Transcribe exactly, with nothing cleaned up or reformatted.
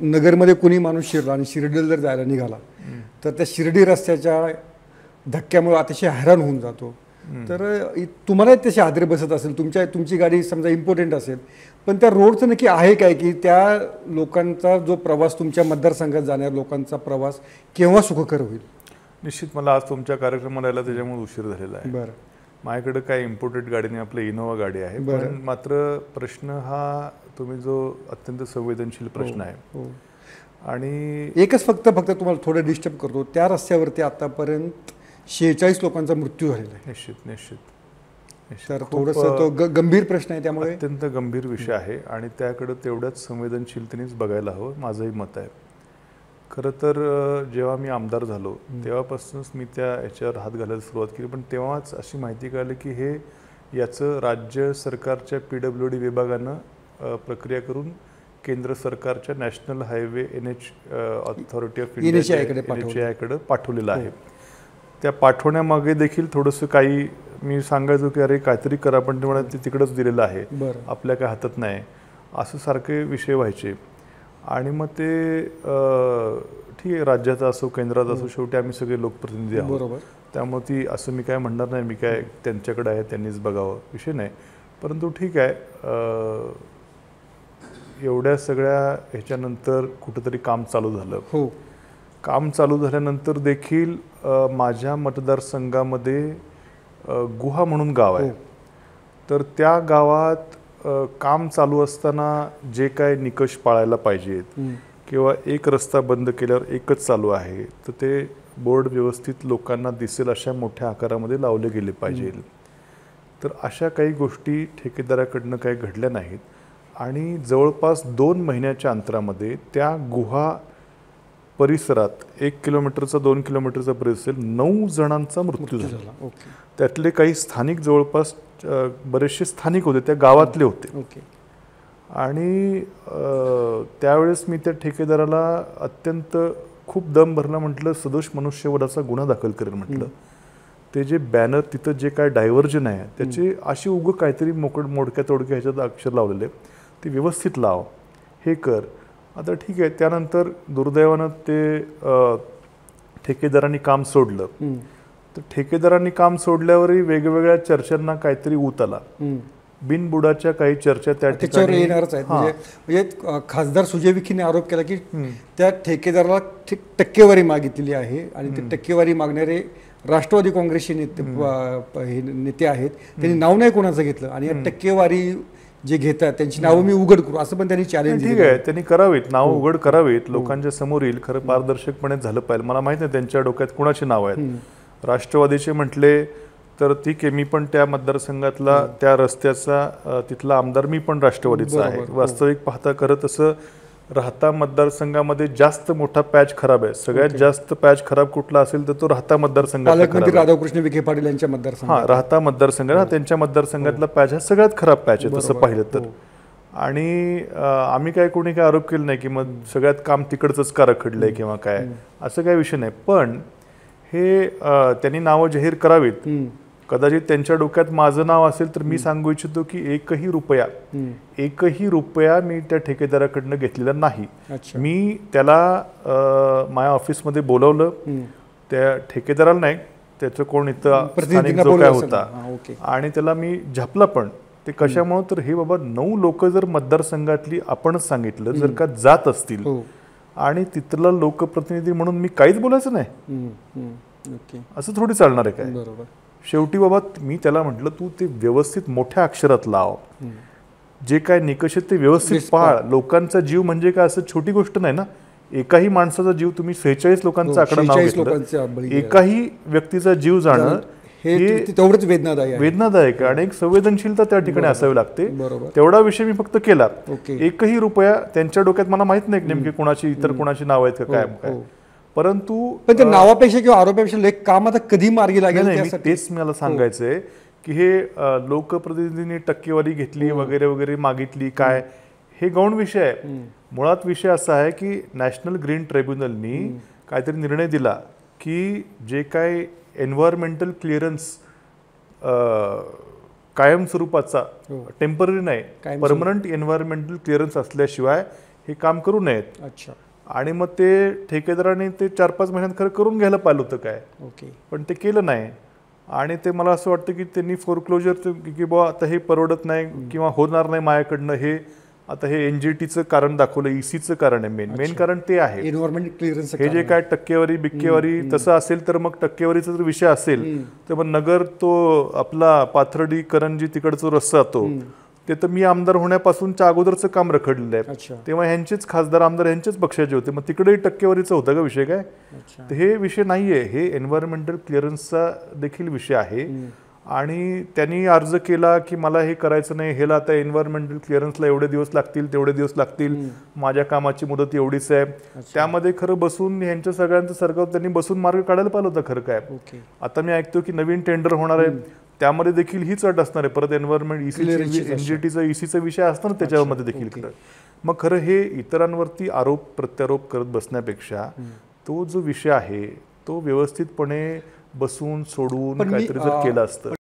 नगरमध्ये कुणी माणूस शिरला आणि शिर्डीला जर जायला निघाला तर त्या शिर्डी रस्त्याच्या धक्क्यामुळे अतिशय हैराण होऊन जातो. तर तुम्हालाही तशी हादरे बसत असेल, तुमच्या तुमची गाडी समजा इम्पॉर्टंट असेल, पण त्या रोडचं नक्की आहे काय की त्या लोकांचा जो प्रवास, तुमच्या मतदारसंघात जाणाऱ्या लोकांचा प्रवास केव्हा सुखकर होईल? निश्चित मला आज तुमच्या कार्यक्रमाला यायला त्याच्यामुळे उशीर झालेला आहे. बरं, माझ्याकडे काय इम्पोर्टेड गाडी नाही, आपली इनोवा गाडी आहे. पण मात्र प्रश्न हा तुम्ही जो अत्यंत संवेदनशील प्रश्न आहे आणि एकच फक्त फक्त तुम्हाला थोडं डिस्टर्ब करतो, त्या रस्त्यावरती आतापर्यंत शेहेचाळीस लोकांचा मृत्यू झालेला आहे. निश्चित निश्चित तर थोडंसं तो गंभीर प्रश्न आहे, त्यामुळे अत्यंत गंभीर विषय आहे आणि त्याकडे तेवढ्याच संवेदनशीलतेनेच बघायला हवं, माझंही मत आहे. खरं तर जेव्हा मी आमदार झालो तेव्हापासूनच मी त्या याच्यावर हात घालायला सुरुवात केली, पण तेव्हाच अशी माहिती कळली की हे याचं राज्य सरकारच्या पी डब्ल्यू डी विभागानं प्रक्रिया करून केंद्र सरकारच्या national highway N H authority of India N H आयकडे पाठवलेलं आहे. त्या पाठवण्यामागे देखील थोडंसं काही मी सांगायचो की अरे काहीतरी करा, पण ते म्हणत ते तिकडंच दिलेलं आहे, आपल्या काय हातात नाही, असं सारखे विषय व्हायचे. आणि मग ते ठीक आहे, राज्याचा असो केंद्रात असो, शेवटी आम्ही सगळे लोकप्रतिनिधी आहोत, त्यामुळे ती असं मी काय म्हणणार नाही मी काय त्यांच्याकडे आहे त्यांनीच बघावं, विषय नाही. परंतु ठीक आहे, एवढ्या सगळ्या ह्याच्यानंतर कुठंतरी काम चालू झालं. हो, काम चालू झाल्यानंतर देखील माझ्या मतदारसंघामध्ये गुहा म्हणून गाव आहे. तर त्या गावात काम चालू असताना जे काय निकष पाळायला पाहिजेत किंवा एक रस्ता बंद केल्यावर एकच चालू आहे तर ते बोर्ड व्यवस्थित लोकांना दिसेल अशा मोठ्या आकारामध्ये लावले गेले पाहिजे. तर अशा काही गोष्टी ठेकेदाराकडनं काही घडल्या नाहीत आणि जवळपास दोन महिन्याच्या अंतरामध्ये त्या गुहा परिसरात एक किलोमीटरचा दोन किलोमीटरचा परिसर नऊ जणांचा मृत्यू झाला. त्यातले काही स्थानिक जवळपास बरेचसे स्थानिक होते, त्या गावातले होते. आणि त्यावेळेस मी त्या ठेकेदाराला अत्यंत खूप दम भरला, म्हटलं सदोष मनुष्यवधाचा गुन्हा दाखल करेल म्हटलं. ते जे बॅनर तिथं जे काय डायव्हर्जन आहे त्याचे अशी उगं काहीतरी मोकड मोडक्या तोडक्या ह्याच्यात अक्षर लावलेले, ते व्यवस्थित लाव, हे कर. आता ठीक आहे, त्यानंतर दुर्दैवानं ते ठेकेदारांनी काम सोडलं. तर ठेकेदारांनी काम सोडल्यावरही वेगवेगळ्या चर्चांना काहीतरी ऊत आला, बिनबुडाच्या काही चर्चा त्या ठिकाणी येणारच आहेत. म्हणजे खासदार सुजय विखेने आरोप केला की त्या ठेकेदाराला टक्केवारी मागितलेली आहे आणि ते टक्केवारी मागणारे राष्ट्रवादी काँग्रेसचे नेते नेते आहेत, त्यांनी नाव नाही कोणाचं घेतलं आणि या टक्केवारी जे घेतात त्यांची नावं मी उघड करू असं पण त्यांनी चॅलेंज. ठीक आहे, त्यांनी करावीत, नावं उघड करावीत, लोकांच्या समोर येईल, खरं पारदर्शकपणे झालं पाहिजे. मला माहित नाही त्यांच्या डोक्यात कुणाची नाव आहेत. राष्ट्रवादीचे म्हटले तर ठीक आहे, मी पण त्या मतदारसंघातला त्या रस्त्याचा तिथला आमदार, मी पण राष्ट्रवादीचा आहे. वास्तविक पाहता खरं तसं राहता मतदारसंघामध्ये जास्त मोठा पॅच खराब आहे. सगळ्यात जास्त पॅच खराब कुठला असेल तर तो राहता मतदारसंघात, राधाकृष्ण विखे पाटील यांच्या मतदारसंघ, हा राहता मतदारसंघ ना, त्यांच्या मतदारसंघातला पॅच हा सगळ्यात खराब पॅच आहे तसं पाहिलं तर. आणि आम्ही काय कोणी काय आरोप केला नाही की मग सगळ्यात काम तिकडचंच का रखडलंय किंवा काय, असं काही विषय नाही. पण हे त्यांनी नावं जाहीर करावीत. कदाचित त्यांच्या डोक्यात माझं नाव असेल तर मी सांगू इच्छितो की एकही रुपया एकही रुपया मी त्या ठेकेदाराकडनं घेतलेला नाही. मी त्याला माझ्या ऑफिसमध्ये बोलवलं, त्या ठेकेदाराला नाही, त्याचं कोण इथं स्थानिक जो काय होता, आणि त्याला मी झापला. पण ते कशामुळे तर हे बाबा नऊ लोक जर मतदारसंघातली आपणच सांगितलं जर का जात असतील आणि तिथला लोकप्रतिनिधी म्हणून मी काहीच बोलायचं नाही, असं थोडी चालणार आहे काय. शेवटी बाबा मी त्याला म्हटलं तू ते व्यवस्थित मोठ्या अक्षरात लाव, जे काय निकष आहेत ते व्यवस्थित पाळ. लोकांचा जीव म्हणजे काय असं छोटी गोष्ट नाही ना. एकाही माणसाचा जीव, तुम्ही सेहेचाळीस लोकांचा आकडा नाव घेतलं, एकाही व्यक्तीचा जीव जाणं हे तेवढंच वेदनादायक वेदनादायक आणि एक संवेदनशीलता त्या ठिकाणी असावी लागते. तेवढा विषय मी फक्त केला. एकही रुपया त्यांच्या डोक्यात मला माहित नाही नेमके कोणाची इतर कोणाची नाव आहेत का काय काय, परंतु पण ते नावापेक्षा किंवा आरोपापेक्षा लेख काम आता कधी मार्गी लागेल तेच मला सांगायचंय की हे लोकप्रतिनिधींनी टक्केवारी घेतली वगैरे वगैरे मागितली काय, हे गौण विषय आहे. मुळात विषय असा आहे की नॅशनल ग्रीन ट्रिब्युनलनी काहीतरी निर्णय दिला की जे काय एन्व्हायरमेंटल क्लिअरन्स कायमस्वरूपाचा, टेम्पररी नाही, परमनंट एन्व्हायरमेंटल क्लिअरन्स असल्याशिवाय हे काम करू नयेत. अच्छा. आणि मग ते ठेकेदाराने ते चार पाच महिन्यात खरं करून घ्यायला पाहिलं होतं काय, ओके. पण ते केलं नाही. आणि ते मला असं वाटतं की त्यांनी फोरक्लोजर की बुवा आता हे परवडत नाही किंवा होणार नाही माझ्याकडनं, हे आता हे एनजीटीचं कारण दाखवलं, ईसीचं कारण आहे. मेन मेन कारण ते आहे. एन्व्हायरमेंट क्लिअरन्स हे जे काय टक्केवारी बिक्केवारी तसं असेल तर मग टक्केवारीचा जर विषय असेल तर मग नगर तो आपला पाथर्डी करंजी तिकडचा रस्ता तो ते तर मी आमदार होण्यापासूनच्या अगोदरचं काम रखडलेलं आहे. अच्छा. तेव्हा ह्यांचेच खासदार आमदार ह्यांचेच पक्षाचे होते, मग तिकडेही टक्केवारीचा होता का विषय काय. अच्छा. तर हे विषय नाहीये, हे एन्व्हायरमेंटल क्लिअरन्सचा देखील विषय आहे. आणि त्यांनी अर्ज केला की मला हे करायचं नाही, ह्याला आता एन्व्हायरमेंटल क्लिअरन्सला एवढे दिवस लागतील तेवढे दिवस लागतील, माझ्या कामाची मुदत एवढीच आहे. त्यामध्ये खरं बसून ह्यांच्या सगळ्यांचं सरकार त्यांनी बसून मार्ग काढायला पाहिलं होतं खरं काय. ओके. आता मी ऐकतो की नवीन टेंडर होणार आहे, त्यामध्ये देखील हीच अट असणार आहे. परत एन्व्हायरमेंट ईसी एनजीटीचा ईसीचा विषय असणार त्याच्यामध्ये देखील. खरं मग खरं हे इतरांवरती आरोप प्रत्यारोप करत बसण्यापेक्षा तो जो विषय आहे तो व्यवस्थितपणे बसून सोडून काहीतरी जर केलं असतं